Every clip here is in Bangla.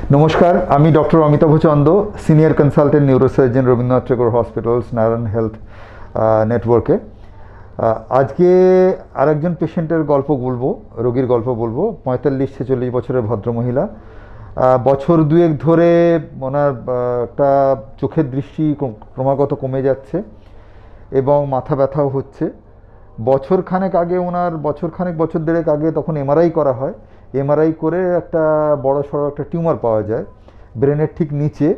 নমস্কার, আমি doctor Amitabh Chanda, senior consultant neurosurgeon, Rabindranath Thakur hospitals, Narayana health নেটওয়ার্কে। আজকে আরেকজন পেশেন্টের গল্প বলবো, রোগীর গল্প বলবো। 45-46 বছরের ভদ্রমহিলা। বছর দুয়েক ধরে ওনার একটা চোখের দৃষ্টি ক্রমাগত কমে যাচ্ছে এবং মাথা ব্যথাও হচ্ছে। বছর দেড়েক আগে তখন এমআরআই করা হয়। এমআরআই করে একটা বড় সড়ো একটা টিউমার পাওয়া যায় ব্রেনের ঠিক নিচে,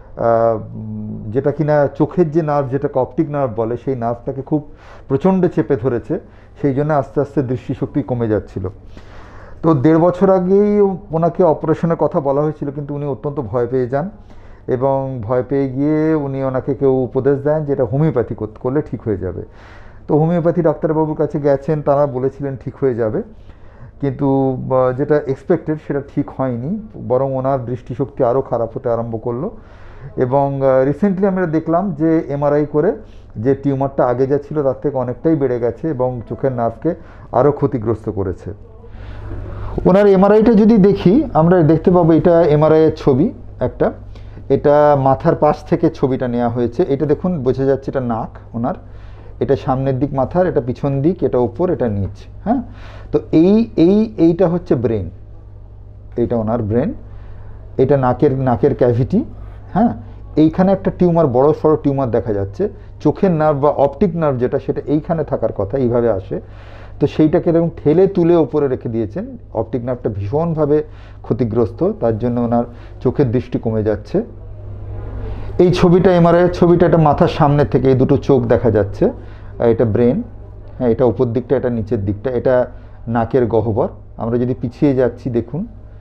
যেটা কিনা চোখের যে নার্ভ, যেটাকে অপটিক নার্ভ বলে, সেই নার্ভটাকে খুব প্রচণ্ড চেপে ধরেছে। সেই জন্য আস্তে আস্তে দৃষ্টিশক্তি কমে যাচ্ছিল। তো 1.5 বছর আগেই ওনাকে অপারেশনের কথা বলা হয়েছিল, কিন্তু উনি অত্যন্ত ভয় পেয়ে যান এবং ভয় পেয়ে গিয়ে ওনাকে কেউ উপদেশ দেন যেটা হোমিওপ্যাথি করলে ঠিক হয়ে যাবে। তো হোমিওপ্যাথি ডাক্তারবাবুর কাছে গেছেন, তারা বলেছিলেন ঠিক হয়ে যাবে, কিন্তু যেটা এক্সপেক্টেড সেটা ঠিক হয়নি, বরং ওনার দৃষ্টিশক্তি আরও খারাপ হতে আরম্ভ করলো। এবং রিসেন্টলি আমরা দেখলাম যে এমআরআই করে যে টিউমারটা আগে যা ছিল তার থেকে অনেকটাই বেড়ে গেছে এবং চোখের নার্ভকে আরও ক্ষতিগ্রস্ত করেছে। ওনার এমআরআইটা যদি দেখি, আমরা দেখতে পাবো এটা এমআরআইয়ের ছবি একটা। এটা মাথার পাশ থেকে ছবিটা নেওয়া হয়েছে। এটা দেখুন, বোঝা যাচ্ছে এটা নাক ওনার, এটা সামনের দিক মাথার, এটা পিছন দিক, এটা উপর, এটা নিচ। হ্যাঁ, তো এইটা হচ্ছে ব্রেন, এইটা ওনার ব্রেন, এটা নাকের ক্যাভিটি। হ্যাঁ, এইখানে একটা টিউমার, বড় সড়ো টিউমার দেখা যাচ্ছে। চোখের নার্ভ বা অপটিক নার্ভ যেটা, সেটা এইখানে থাকার কথা, এইভাবে আসে। তো সেইটাকে এরকম ঠেলে তুলে ওপরে রেখে দিয়েছেন। অপটিক নার্ভটা ভীষণভাবে ক্ষতিগ্রস্ত, তার জন্য ওনার চোখের দৃষ্টি কমে যাচ্ছে। এই ছবিটা এমআরআইয়ের ছবিটা, এটা মাথার সামনে থেকে এই দুটো চোখ দেখা যাচ্ছে। এটা ব্রেন, হ্যাঁ, এটা উপর দিকটা, এটা নিচের দিকটা, এটা নাকের গহ্বর। আমরা যদি পিছিয়ে যাচ্ছি, দেখুন,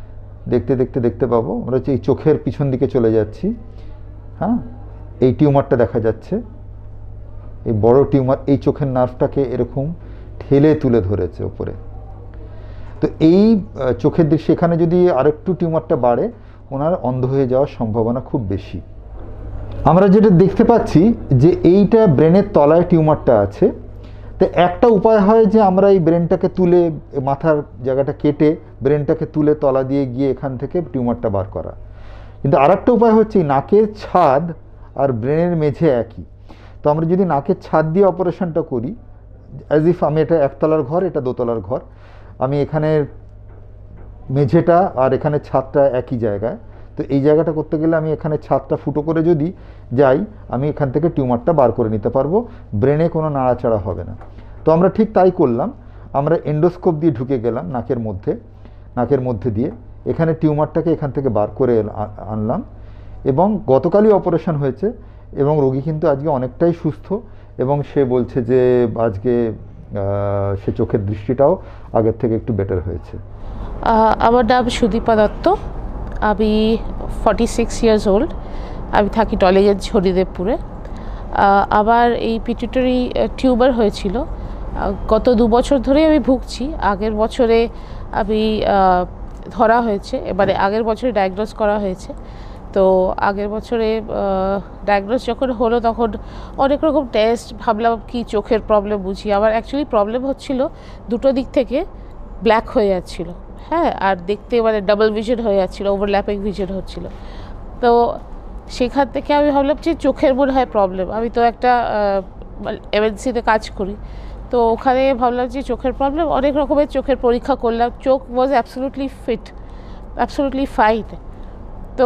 দেখতে পাবো আমরা হচ্ছে এই চোখের পিছন দিকে চলে যাচ্ছি। হ্যাঁ, এই টিউমারটা দেখা যাচ্ছে, এই বড় টিউমার এই চোখের নার্ভটাকে এরকম ঠেলে তুলে ধরেছে ওপরে। তো এই চোখের দিক, সেখানে যদি আরেকটু টিউমারটা বাড়ে, ওনার অন্ধ হয়ে যাওয়ার সম্ভাবনা খুব বেশি। আমরা যেটা দেখতে পাচ্ছি যে এইটা ব্রেনের তলায় টিউমারটা আছে। তো একটা উপায় হয় যে আমরা এই ব্রেনটাকে তুলে, মাথার জায়গাটা কেটে ব্রেনটাকে তুলে তলা দিয়ে গিয়ে এখান থেকে টিউমারটা বার করা। কিন্তু আরেকটা উপায় হচ্ছে নাকের ছাদ আর ব্রেনের মেঝে একই। তো আমরা যদি নাকের ছাদ দিয়ে অপারেশনটা করি, অ্যাজ ইফ আমি, এটা একতলার ঘর, এটা দোতলার ঘর, আমি এখানে মেঝেটা আর এখানে ছাদটা একই জায়গায়, তো এই জায়গাটা করতে গেলে আমি এখানে ছাদটা ফুটো করে যদি যাই, আমি এখান থেকে টিউমারটা বার করে নিতে পারবো, ব্রেনে কোনো নাড়াচাড়া হবে না। তো আমরা ঠিক তাই করলাম। আমরা এন্ডোস্কোপ দিয়ে ঢুকে গেলাম নাকের মধ্যে দিয়ে, এখানে টিউমারটাকে এখান থেকে বার করে আনলাম এবং গতকালই অপারেশন হয়েছে এবং রোগী কিন্তু আজকে অনেকটাই সুস্থ এবং সে বলছে যে আজকে সে চোখের দৃষ্টিটাও আগের থেকে একটু বেটার হয়েছে। আমার নাম সুদীপা দত্ত, আমি 46 ইয়ার্স ওল্ড, আমি থাকি টলিগঞ্জ, হরিদেবপুরে। আমার এই পিটুইটারি টিউমার হয়েছিল, গত 2 বছর ধরেই আমি ভুগছি। আগের বছরে আমি ধরা হয়েছে, এবারে আগের বছরে ডায়াগনোজ করা হয়েছে। তো আগের বছরে ডায়াগনোজ যখন হলো তখন অনেক রকম টেস্ট, ভাবলাম কি চোখের প্রবলেম বুঝি। আমার অ্যাকচুয়ালি প্রবলেম হচ্ছিল দুটো দিক থেকে ব্ল্যাক হয়ে যাচ্ছিল, হ্যাঁ, আর দেখতে মানে ডাবল ভিশন হয়ে যাচ্ছিলো, ওভারল্যাপিং ভিশন হচ্ছিল। তো সেখান থেকে আমি ভাবলাম যে চোখের মনে হয় প্রবলেম। আমি তো একটা এমএনসিতে কাজ করি, তো ওখানে ভাবলাম যে চোখের প্রবলেম, অনেক রকমের চোখের পরীক্ষা করলাম, চোখ was absolutely fit, absolutely fine. তো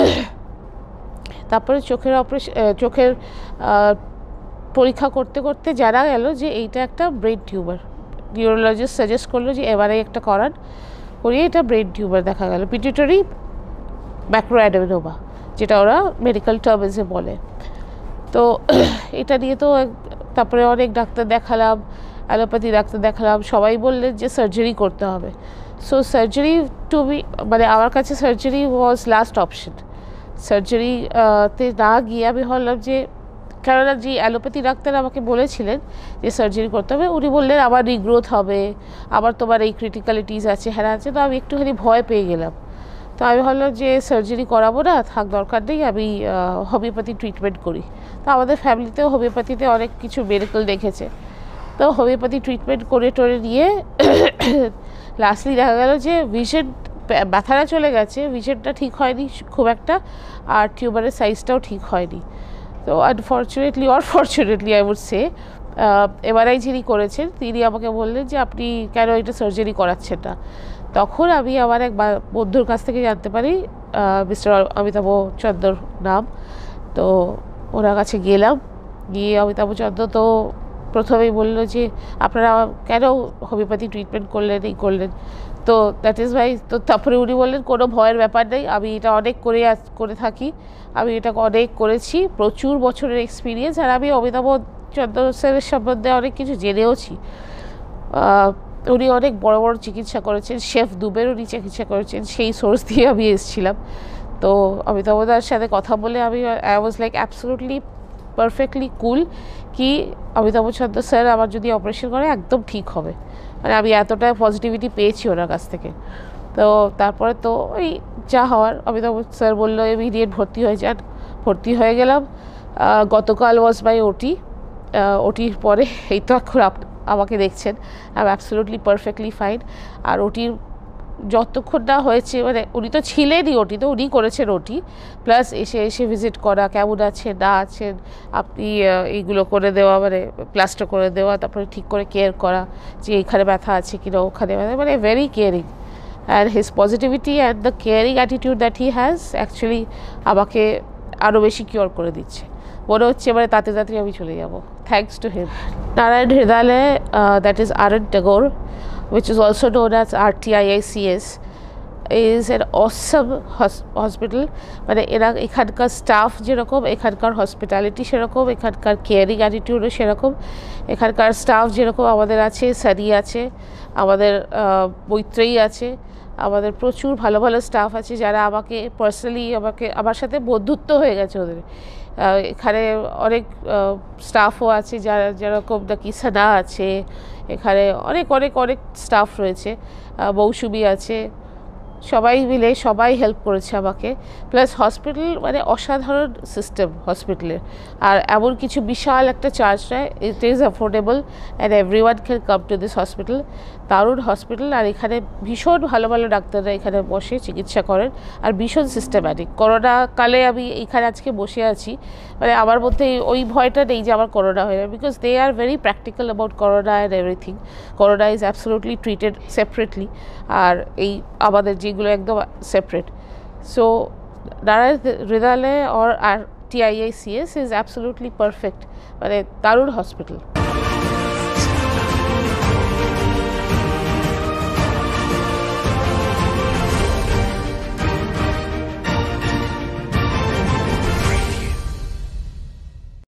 তারপরে চোখের পরীক্ষা করতে করতে জানা গেল যে এইটা একটা ব্রেন টিউমার। নিউরোলজিস্ট সাজেস্ট করলো যে এমআরআই একটা করিয়ে এটা ব্রেন টিউমার দেখা গেল, পিটুইটারি ম্যাক্রোঅ্যাডেনোমা, যেটা ওরা মেডিকেল টার্মসে বলে। তো এটা নিয়ে তো তারপরে অনেক ডাক্তার দেখালাম, অ্যালোপ্যাথি ডাক্তার দেখালাম, সবাই বললেন যে সার্জারি করতে হবে। সো সার্জারি মানে আমার কাছে সার্জারি ওয়াজ লাস্ট অপশন। সার্জারিতে না গিয়ে আমি ভাবলাম যে, কেননা যে অ্যালোপ্যাথি ডাক্তার আমাকে বলেছিলেন যে সার্জারি করতে হবে, উনি বললেন আবার রিগ্রোথ হবে, আবার তোমার এই ক্রিটিক্যালিটিস আছে, হ্যাঁ আছে। তো আমি একটুখানি ভয় পেয়ে গেলাম। তো আমি ভাবলাম যে সার্জারি করাবো না, থাক, দরকার নেই, আমি হোমিওপ্যাথি ট্রিটমেন্ট করি। তো আমাদের ফ্যামিলিতেও হোমিওপ্যাথিতে অনেক কিছু মেডিকেল দেখেছে, তো হোমিওপ্যাথি ট্রিটমেন্ট করে নিয়ে লাস্টলি দেখা গেল যে ভিশন ব্যথাটা চলে গেছে, ভিশনটা ঠিক হয়নি খুব একটা, আর টিউমারের সাইজটাও ঠিক হয়নি। তো unfortunately or fortunately I would say MRI যিনি করেছেন তিনি আমাকে বললেন যে আপনি কেন এটা সার্জারি করাচ্ছেন না। তখন আমি আমার এক বন্ধুর কাছ থেকে জানতে পারি, মিস্টার অমিতাভ চন্দ্র নাম, তো ওনার কাছে গেলাম, গিয়ে অমিতাভ চন্দ্র তো প্রথমেই বললো যে আপনারা কেন হোমিওপ্যাথি ট্রিটমেন্ট করলেন, এই করলেন। তো দ্যাট ইজ ভাই, তো তারপরে উনি বললেন কোনো ভয়ের ব্যাপার নেই, আমি এটা অনেক করে থাকি, আমি এটা অনেক করেছি, প্রচুর বছরের এক্সপিরিয়েন্স, আর আমি অমিতাভ চন্দ্র স্যারের সম্বন্ধে অনেক কিছু জেনেওছি। উনি অনেক বড় বড় চিকিৎসা করেছেন, শেফ দুবের উনি চিকিৎসা করেছেন, সেই সোর্স দিয়ে আমি এসেছিলাম। তো অমিতাভদার সাথে কথা বলে আমি I was like absolutely perfectly cool কি অমিতাভ চন্দ্র স্যার আমার যদি অপারেশন করে একদম ঠিক হবে, মানে আমি এতটা পজিটিভিটি পেয়েছি ওনার কাছ থেকে। তো তারপরে তো ওই যা হওয়ার, অমিতাভ স্যার বললো ইমিডিয়েট ভর্তি হয়ে যান, ভর্তি হয়ে গেলাম। গতকাল ওয়াজ মাই ওটির পরে এই তো এখন আমাকে দেখছেন, I am absolutely perfectly fine. আর ওটির যতক্ষণ না হয়েছে, মানে উনি তো ছিলেনই ওটি, তো উনি করেছেন ওটি, প্লাস এসে ভিজিট করা, কেমন আছেন না আছেন, আপনি এইগুলো করে দেওয়া, মানে প্লাস্টার করে দেওয়া, তারপরে ঠিক করে কেয়ার করা যে এইখানে ব্যথা আছে কিনা, ওখানে মানে very caring. And his positivity and the caring attitude that he has actually আমাকে আরও বেশি কিওর করে দিচ্ছে, মনে হচ্ছে এবারে তাতে আমি চলে যাব, thanks to him. Narayana Hrudayalaya, that is R টেগোর, which is also known as RTIICS, is an awesome hospital. মানে এখানকার স্টাফ যেরকম, এখানকার হসপিটালিটি সেরকম, এখানকার কেয়ারিং অ্যাটিটিউডও সেরকম, এখানকার স্টাফ যেরকম আমাদের আছে, সারি আছে, আমাদের মৈত্রেয়ী আছে, আমাদের প্রচুর ভালো ভালো স্টাফ আছে যারা আমাকে পার্সোনালি আমার সাথে বন্ধুত্ব হয়ে গেছে ওদের। এখানে অনেক স্টাফও আছে যারা যেরকম নাকি সানা আছে, এখানে অনেক অনেক অনেক স্টাফ রয়েছে, মৌসুমি আছে, সবাই মিলে সবাই হেল্প করেছে আমাকে। প্লাস হসপিটাল মানে অসাধারণ সিস্টেম হসপিটালের, আর এমন কিছু বিশাল একটা চার্জ নেয়, it is affordable and everyone can come to this hospital. দারুণ হসপিটাল, আর এখানে ভীষণ ভালো ভালো ডাক্তাররা এখানে বসে চিকিৎসা করেন, আর ভীষণ সিস্টেম্যাটিক। করোনা কালে আমি এখানে আজকে বসে আছি, মানে আমার মধ্যে ওই ভয়টা নেই যে আমার করোনা হয়ে যাবে, because they are very practical about corona and everything. Corona is absolutely treated separately, আর এই আমাদের যেগুলো একদম separate. So Narayana Hrudayalaya or RTIICS is absolutely perfect, মানে দারুণ হসপিটাল।